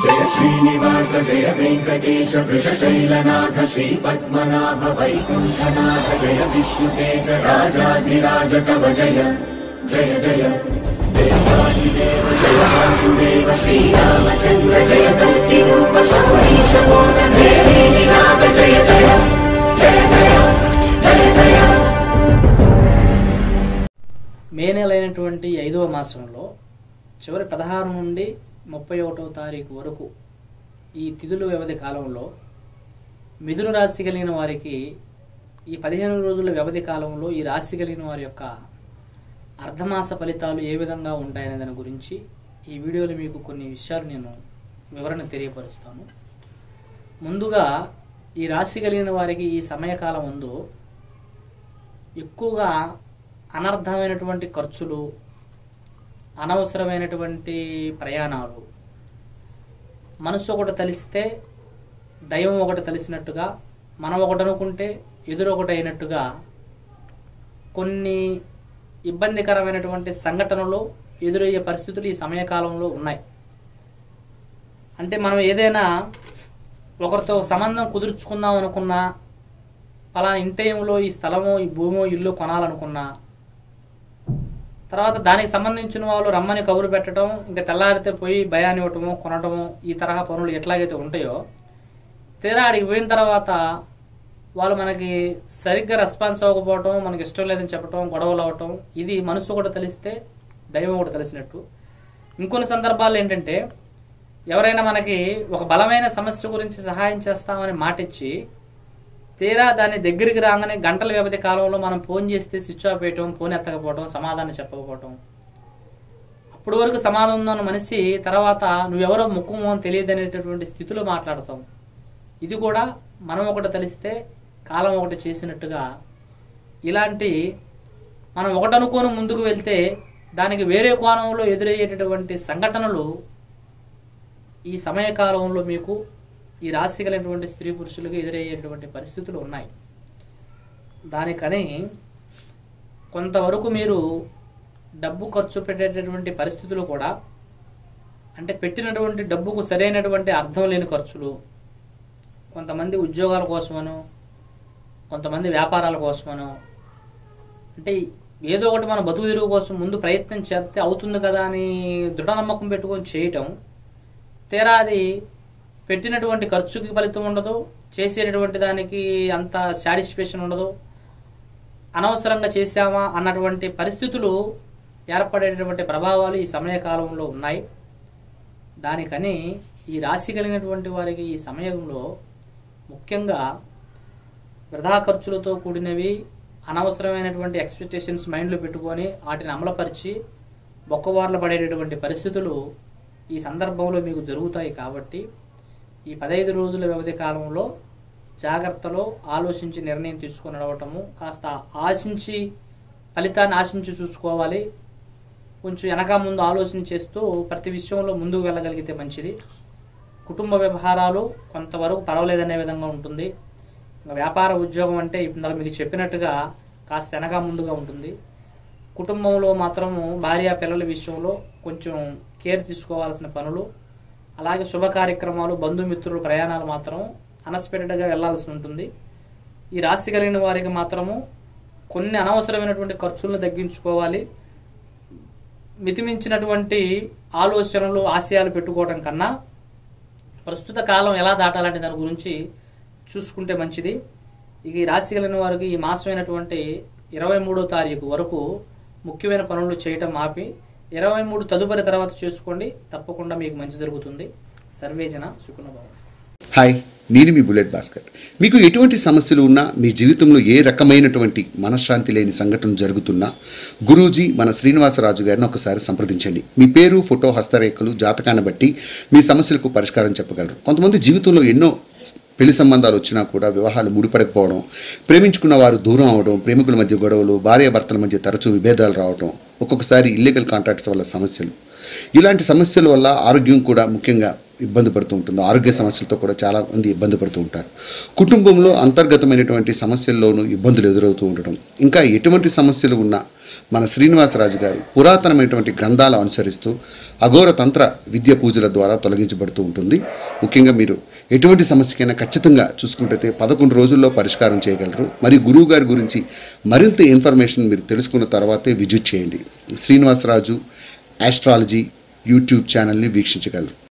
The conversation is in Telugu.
जय श्रीनिवास जय वेंकटेश वृषशैलनाथ श्रीपद्मनाभ वैकुंठनाथ जय विष्णुतेज राजाधिराज तव जय जय जय देवादिदेव जय वासुदेव श्रीरामचंद्र जय कल्किरूप शौरीश मोदन देवीनाथ जय जय जय जय जय जय। మే నెలైనటువంటి 5వ మాసంలో చివరి 16 నుండి 31వ తారీఖు వరకు ఈ తిథుల వ్యవధి కాలంలో మిథున రాశి కలిగిన వారికి ఈ 15 రోజుల వ్యవధి కాలంలో ఈ రాశి కలిగిన వారి యొక్క అర్ధమాస ఫలితాలు ఏ విధంగా ఉంటాయనే దాని గురించి ఈ వీడియోలో మీకు కొన్ని విషయాలు నేను వివరణ తెలియపరుస్తాను. ముందుగా ఈ రాశి కలిగిన వారికి ఈ సమయకాలం ముందు ఎక్కువగా అనర్థమైనటువంటి ఖర్చులు, అనవసరమైనటువంటి ప్రయాణాలు, మనసు ఒకటి తలిస్తే దైవం ఒకటి తలిసినట్టుగా, మనం ఒకటి అనుకుంటే ఎదురొకటి అయినట్టుగా కొన్ని ఇబ్బందికరమైనటువంటి సంఘటనలు ఎదురయ్యే పరిస్థితులు ఈ సమయకాలంలో ఉన్నాయి. అంటే మనం ఏదైనా ఒకరితో సంబంధం కుదుర్చుకుందాం అనుకున్నా, పలానా ఇంటైంలో ఈ స్థలమో ఈ భూమో ఇల్లు కొనాలనుకున్నా, తర్వాత దానికి సంబంధించిన వాళ్ళు రమ్మని కబురు పెట్టడం, ఇంకా తెల్లారితే పోయి భయాన్ని ఇవ్వటము, కొనటము, ఈ తరహా పనులు ఎట్లాగైతే ఉంటాయో, తీరా అడిగి పోయిన తర్వాత వాళ్ళు మనకి సరిగ్గా రెస్పాన్స్ అవ్వకపోవటం, మనకి ఇష్టం లేదని చెప్పటం, గొడవలు అవ్వటం, ఇది మనసు కూడా తెలిస్తే దైవం కూడా తెలిసినట్టు. ఇంకొన్ని సందర్భాల్లో ఏంటంటే ఎవరైనా మనకి ఒక బలమైన సమస్య గురించి సహాయం చేస్తామని మాటిచ్చి తీరా దాని దగ్గరికి రాగానే గంటల వ్యవధి కాలంలో మనం ఫోన్ చేస్తే స్విచ్ ఆఫ్ చేయటం, ఫోన్ ఎత్తకపోవటం, సమాధానం చెప్పకపోవటం, అప్పటి వరకు సమాధానం ఉందన్న మనిషి తర్వాత నువ్వెవరో ముఖము అని తెలియదు అనేటటువంటి స్థితిలో మాట్లాడతాం. ఇది కూడా మనం ఒకటి తెలిస్తే కాలం ఒకటి చేసినట్టుగా ఇలాంటి మనం ఒకటి అనుకోని ముందుకు వెళ్తే దానికి వేరే కోణంలో ఎదురయ్యేటటువంటి సంఘటనలు ఈ సమయకాలంలో మీకు ఈ రాశి కలిగినటువంటి స్త్రీ పురుషులకు ఎదురయ్యేటువంటి పరిస్థితులు ఉన్నాయి. దానికని కొంతవరకు మీరు డబ్బు ఖర్చు పెట్టేటటువంటి పరిస్థితులు కూడా, అంటే పెట్టినటువంటి డబ్బుకు సరైనటువంటి అర్థం లేని ఖర్చులు, కొంతమంది ఉద్యోగాల కోసమనో, కొంతమంది వ్యాపారాల కోసమనో, అంటే ఏదో ఒకటి మన బతుకు తెరువు కోసం ముందు ప్రయత్నం చేస్తే అవుతుంది కదా అని దృఢ నమ్మకం పెట్టుకొని చేయటం, తీరా అది పెట్టినటువంటి ఖర్చుకి ఫలితం ఉండదు, చేసేటటువంటి దానికి అంత సాటిస్ఫాక్షన్ ఉండదు, అనవసరంగా చేశామా అన్నటువంటి పరిస్థితులు ఏర్పడేటటువంటి ప్రభావాలు ఈ సమయకాలంలో ఉన్నాయి. దానికని ఈ రాశి కలిగినటువంటి వారికి ఈ సమయంలో ముఖ్యంగా వృధా ఖర్చులతో కూడినవి, అనవసరమైనటువంటి ఎక్స్పెక్టేషన్స్ మైండ్లో పెట్టుకొని వాటిని అమలుపరిచి బొక్కవార్లు పడేటటువంటి పరిస్థితులు ఈ సందర్భంలో మీకు జరుగుతాయి. కాబట్టి ఈ 15 రోజుల వ్యవధి కాలంలో జాగ్రత్తలో ఆలోచించి నిర్ణయం తీసుకొని నడవటము, కాస్త ఆశించి ఫలితాన్ని ఆశించి చూసుకోవాలి. కొంచెం వెనక ముందు ఆలోచన చేస్తూ ప్రతి విషయంలో ముందుకు వెళ్ళగలిగితే మంచిది. కుటుంబ వ్యవహారాలు కొంతవరకు పర్వాలేదనే విధంగా ఉంటుంది. వ్యాపార ఉద్యోగం అంటే ఇందాక మీకు చెప్పినట్టుగా కాస్త వెనక ముందుగా ఉంటుంది. కుటుంబంలో మాత్రము భార్య పిల్లల విషయంలో కొంచెం కేర్ తీసుకోవాల్సిన పనులు, అలాగే శుభ కార్యక్రమాలు, బంధుమిత్రులు, ప్రయాణాలు మాత్రం అన్ఎక్స్పెక్టెడ్గా వెళ్లాల్సి ఉంటుంది. ఈ రాశి కలిగిన వారికి మాత్రము కొన్ని అనవసరమైనటువంటి ఖర్చులను తగ్గించుకోవాలి. మితిమించినటువంటి ఆలోచనలు, ఆశయాలు పెట్టుకోవడం కన్నా ప్రస్తుత కాలం ఎలా దాటాలంటే దాని గురించి చూసుకుంటే మంచిది. ఇక ఈ రాశి కలిగిన వారికి ఈ మాసమైనటువంటి 23వ తారీఖు వరకు ముఖ్యమైన పనులు చేయటం ఆపి 23 తదుపరి తర్వాత చేసుకోండి, తప్పకుండా మీకు మంచి జరుగుతుంది. సర్వేజన సుఖనభవం. హాయ్, నేను మీ బుల్లెట్ భాస్కర్. మీకు ఎటువంటి సమస్యలు ఉన్నా, మీ జీవితంలో ఏ రకమైనటువంటి మనశ్శాంతి లేని సంఘటన జరుగుతున్నా గురూజీ మన శ్రీనివాసరాజు గారిని ఒకసారి సంప్రదించండి. మీ పేరు, ఫోటో, హస్తరేఖలు, జాతకాన్ని బట్టి మీ సమస్యలకు పరిష్కారం చెప్పగలరు. కొంతమంది జీవితంలో ఎన్నో పెళ్లి సంబంధాలు వచ్చినా కూడా వివాహాలు ముడిపడకపోవడం, ప్రేమించుకున్న వారు దూరం అవడం, ప్రేమికుల మధ్య గొడవలు, భార్యాభర్తల మధ్య తరచూ విభేదాలు రావడం, ఒక్కొక్కసారి ఇల్లీగల్ కాంట్రాక్ట్స్ వల్ల సమస్యలు, ఇలాంటి సమస్యల వల్ల ఆరోగ్యం కూడా ముఖ్యంగా ఇబ్బంది పడుతూ ఉంటుంది. ఆరోగ్య సమస్యలతో కూడా చాలామంది ఇబ్బంది పడుతూ ఉంటారు. కుటుంబంలో అంతర్గతమైనటువంటి సమస్యల్లోనూ ఇబ్బందులు ఎదురవుతూ ఉండటం, ఇంకా ఎటువంటి సమస్యలు ఉన్నా మన శ్రీనివాసరాజు గారు పురాతనమైనటువంటి గ్రంథాలు అనుసరిస్తూ అఘోర తంత్ర విద్య పూజల ద్వారా తొలగించబడుతూ ఉంటుంది. ముఖ్యంగా మీరు ఎటువంటి సమస్యకైనా ఖచ్చితంగా చూసుకుంటే 11 రోజుల్లో పరిష్కారం చేయగలరు. మరియు గురువు గారి గురించి మరింత ఇన్ఫర్మేషన్ మీరు తెలుసుకున్న తర్వాతే విజిట్ చేయండి. శ్రీనివాసరాజు ఆస్ట్రాలజీ యూట్యూబ్ ఛానల్ని వీక్షించగలరు.